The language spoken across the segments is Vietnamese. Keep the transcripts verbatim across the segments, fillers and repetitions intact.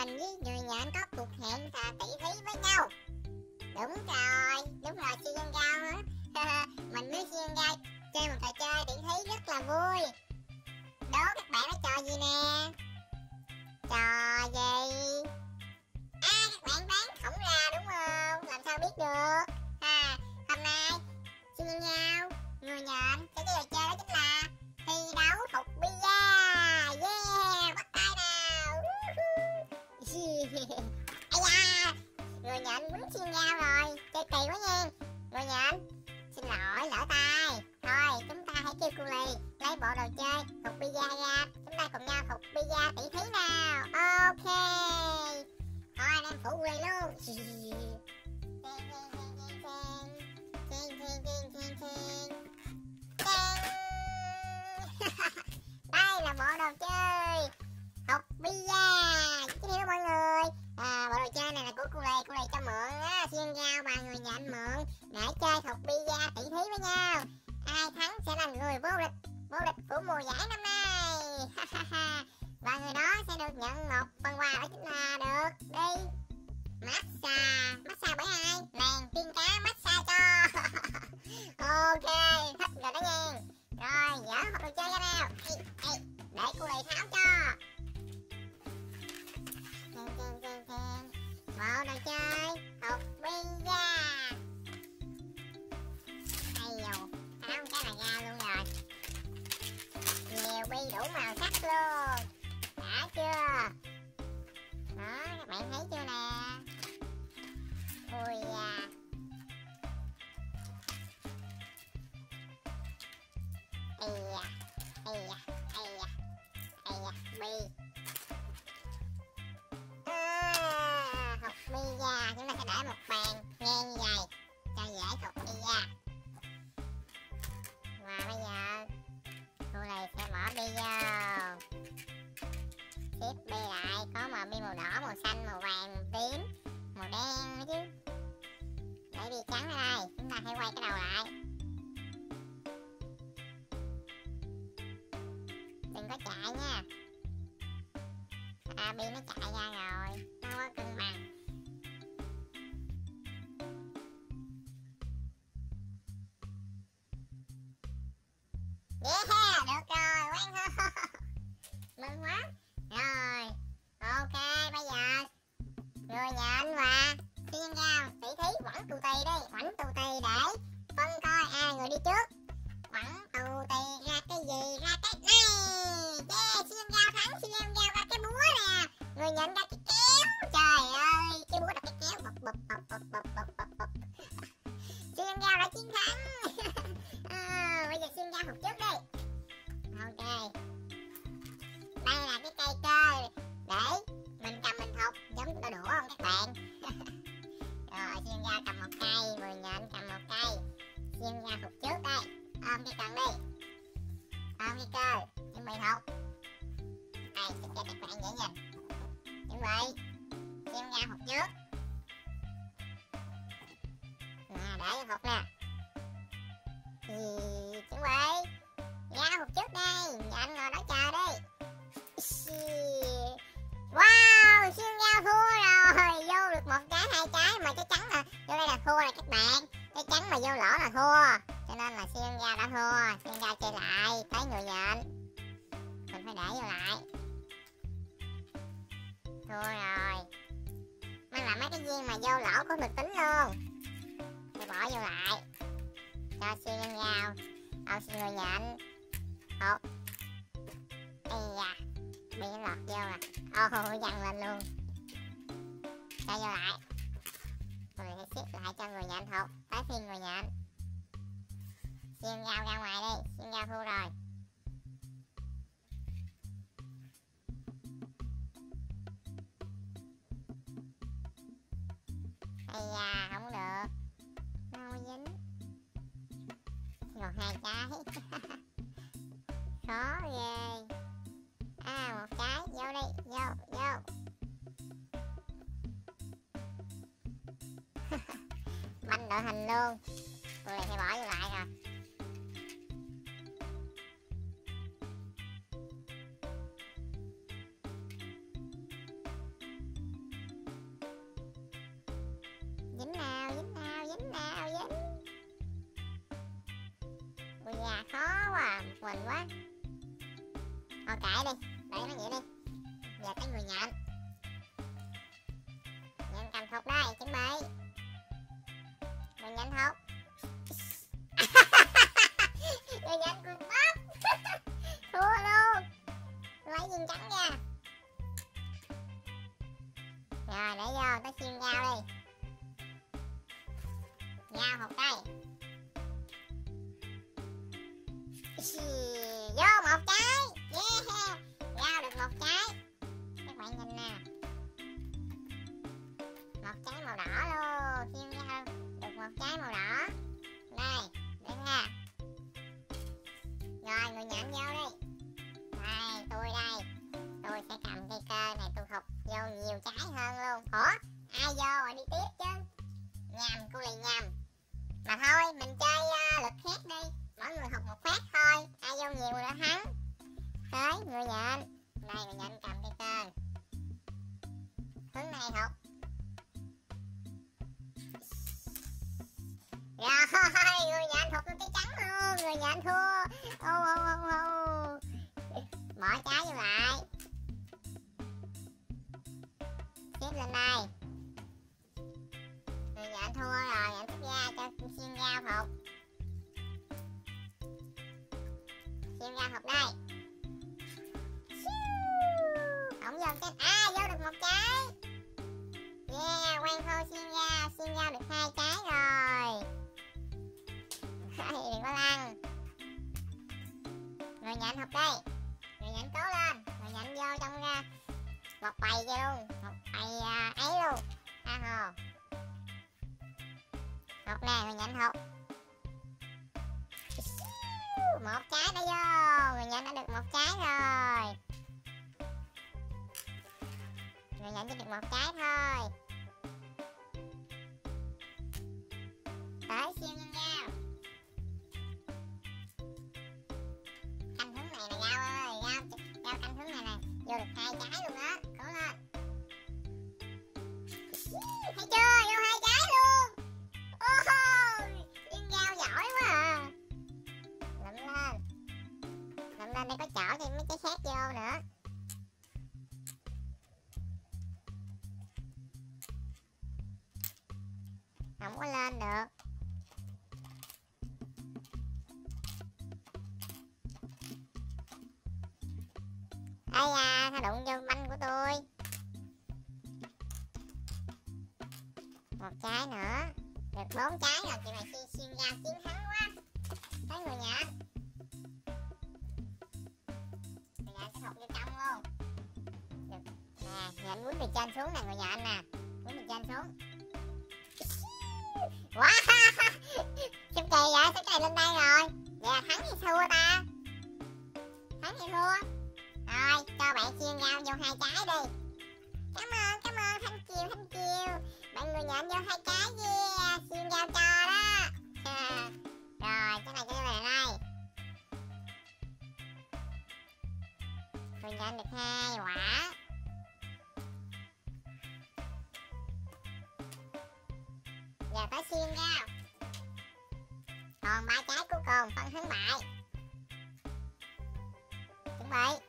mình với người nhện có cuộc hẹn thà tỷ thí với nhau. Đúng rồi, đúng rồi siêu nhân gao á. Mình với siêu nhân gao chơi một trò chơi tỷ thí rất là vui. Đố các bạn nó trò gì nè? Trò gì? À, các bạn đoán không ra đúng không? Làm sao biết được? À, hôm nay siêu nhân gao, người nhện cái trò chơi đó chính là thi đấu thục pizza. Yeah, bắt tay nào. Ây da, người nhện quýnh siêu nhân gao rồi, chơi kỳ quá nha. Người nhện, xin lỗi lỡ tay. Thôi chúng ta hãy kêu cô Lì lấy bộ đồ chơi thục pizza ra, chúng ta cùng nhau thục pizza tỷ thí nào. Ok. Thôi anh em phụ cô Lì luôn. Đây là bộ đồ chơi thục pizza. Giới thiệu mọi người, à, bộ đồ chơi này là của cô Lì, cô Lì cho mượn á, siêu nhân gao và người nhện mượn để chơi thục pizza tỷ thí với nhau. Ai thắng sẽ là người vô địch, vô địch của mùa giải năm nay. Và người đó sẽ được nhận một phần quà, đó chính là được đi massage. Massage bởi ai? Nàng tiên cá massage cho. Ok, thích rồi đó nha. Rồi, dỡ hộp đồ chơi ra nào. Ê, ê, để cô Lì tháo cho. Chen, chen, chen, chen. Bộ đồ chơi thục pizza. Hay dù, tháo cái này ra luôn rồi. Nhiều bi đủ màu sắc luôn. Đã chưa? Đó, các bạn thấy chưa nè? Ui da. Ây da, ây da, ây da, ây da, bi. À, thục pizza, chúng ta sẽ để một bàn ngang như vậy cho dễ thục pizza. Và bây giờ cô Lì sẽ bỏ bi vô, xếp bi lại, có màu bi màu đỏ, màu xanh, màu vàng, màu tím, màu đen nữa chứ. Để bi trắng ở đây, chúng ta hãy quay cái đầu lại. Đừng có chạy nha. À, bi nó chạy ra rồi, nó có cân bằng. Yeah, được rồi, quán hô. Mừng quá. Rồi, ok, bây giờ người nhện và siêu nhân gao tỷ thí quẳng tù tì đi, quẳng tù tì để phân coi ai người đi trước. Quẳng tù tì ra cái gì? Ra cái này. Yeah, siêu nhân gao thắng, siêu nhân gao ra cái búa nè. Người nhện ra cái kéo. Trời ơi, cái búa ra cái kéo. Bập bập bập bập bập bập bập bập. Siêu nhân gao đã chiến thắng. À, bây giờ siêu nhân gao hụt trước đi. Ok. Đây là cái cây cơ để mình cầm mình thục, giống đổ đũa không các bạn? Rồi siêu nhân gao cầm một cây, người nhện cầm một cây. Siêu nhân gao thục trước đây. Ôm cái cần đi. Ôm cái cơ, chuẩn bị thục. Đây, sẽ cho các bạn dễ nhìn. Chuẩn bị. Siêu nhân gao thục trước. Nè, để cho thục nè. Thì chuẩn bị. Gao thục trước đây, nhện ngồi đó chờ đi. Wow, siêu nhân gao thua rồi. Vô được một trái, hai trái mà trái trắng là vô đây là thua rồi các bạn. Trái trắng mà vô lỗ là thua. Cho nên là siêu nhân gao đã thua. Siêu nhân gao chơi lại tới người nhện. Mình phải để vô lại. Thua rồi. Mang là mấy cái viên mà vô lỗ cũng được tính luôn. Thì bỏ vô lại. Cho siêu nhân gao. Ông siêu người nhện. Hột. Ây da, bị nó lọt vô à. Ồ, văng lên luôn. Cho vô lại. Rồi mình sẽ xếp lại cho người nhện thục. Tới phiên người nhện. Siêu nhân gao ra ngoài đi. Siêu nhân gao thua rồi. Ây da, không được. Nó không dính. Còn hai trái. Khó ghê. À, một trái, vô đi, vô, vô. Banh đội hình luôn. Tôi này phải bỏ vô lại rồi. mình quá. Thôi kệ đi, để nó vậy đi. Giờ tới người nhận. Nhận cầm thục đây, chuẩn bị. Người nhận thục. Người nhận cùng bóp. Thua luôn. Lấy viên trắng nha. Rồi để vô, tới xiên dao đi. Dao hột đây. Vô một trái. Yeah. Dao được một trái. Các bạn nhìn nè. Một trái màu đỏ luôn. Xiên dao được một trái màu đỏ. Đây, để nha. Rồi người nhận vô đi. Đây, tôi đây. Tôi sẽ cầm cây cơ này tôi thục vô nhiều trái hơn luôn. Ủa? Ai vô rồi đi tiếp chứ? Nhầm, cô lì nhầm. Mà thôi, mình chơi uh, lực khác đi. Mỗi người học một phát thôi. Ai vô nhiều nữa thắng. Tới, người nhận. Đây, người nhận cầm cây cơ. Hướng này thục. Rồi, người nhận thục cái trắng luôn. Người nhận thua. Ô ô ô ô. Bỏ trái vô lại. Tiếp lên đây. Người nhận thua rồi, nhận tiếp ra cho xiên dao thục. Xiên dao thục đây. Không vô cái... À, vô được một trái. Yeah, quay khô xiên dao. Xiên dao được hai trái rồi. Đừng có lăn. Người nhận thục đây. Người nhận cố lên. Người nhận vô trong ra một bầy kia luôn. Một bầy à, ấy luôn. À hồ. Thục nè, người nhận thục. Một trái đã vô. Người nhận đã được một trái rồi. Người nhận chỉ được một trái thôi. Tới xiên nhân dao. Canh hướng này nè Gao ơi. Gao, Gao canh hướng này nè. Vô được hai trái luôn đó. Cố lên. Thấy chưa? Vô hai trái luôn. Ôi, Xiên Gao giỏi quá à. Lụm lên. Lụm lên để có chỗ thêm mấy trái khác vô nữa. Không có lên được. Ây da, sao đụng vô banh của tôi. Một trái nữa. Được bốn trái rồi, chị này xiên xiên ra chiến thắng quá. Thấy người nhận. Người nhận sẽ thục vô trong luôn. Được. Nè, nhận quýnh từ trên xuống nè, người nhận nè. Quýnh từ trên xuống. Wow. Sao kỳ vậy? Sao kỳ lên đây rồi? Vậy là thắng hay thua ta? Thắng hay thua? Rồi, cho bạn xiên dao vô hai trái đi. Cảm ơn, cảm ơn, thank you, thank you. Bạn người nhận vô hai trái yeah. Xiên dao cho đó. Rồi, cái này cho bạn đây. Người nhận được hai quả. Giờ tới xiên dao. Còn ba trái cuối cùng, phân thắng bại. Chuẩn bị.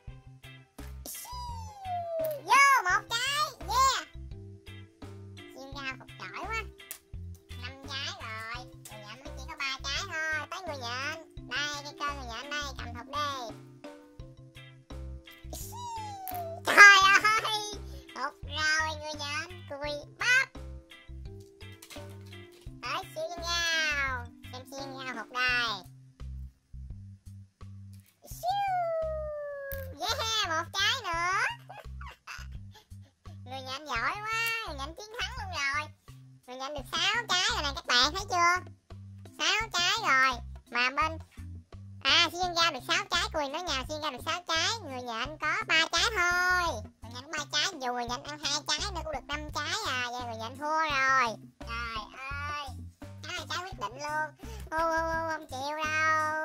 Vô một trái, yeah. Xiên dao phục giỏi quá. Năm trái rồi. Người nhận mới chỉ có ba trái thôi. Tới người nhận. Đây, cái cơ người nhận đây, cầm thục đi. Trời ơi, thục rồi người nhận, cùi bắp. Tới xiên dao. Xem xiên dao thục đây. Yeah, một trái nữa. Người nhận giỏi quá, người nhận chiến thắng luôn rồi. Người nhận được sáu trái rồi nè các bạn thấy chưa? sáu trái rồi. Mà bên à xiên dao được sáu trái, Cùi nói nhào xiên dao được sáu trái, người nhận có ba trái thôi. Người nhận có ba trái, dù người nhận ăn hai trái nữa cũng được năm trái à, vậy người nhận thua rồi. Trời ơi. Trái này trái quyết định luôn. Ô ô ô không chịu đâu.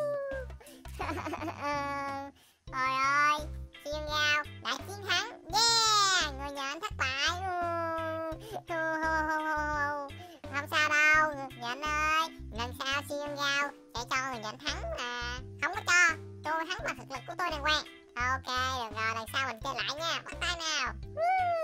Trời ơi, xiên dao đã chiến thắng. Yeah, người nhận thất bại. Không sao đâu, nhận ơi. Lần sau xiên dao sẽ cho người nhận thắng mà. Không có cho. thắng bằng thực lực của tôi này quen. Ok, được rồi, lần sau mình chơi lại nha. Bắt tay nào.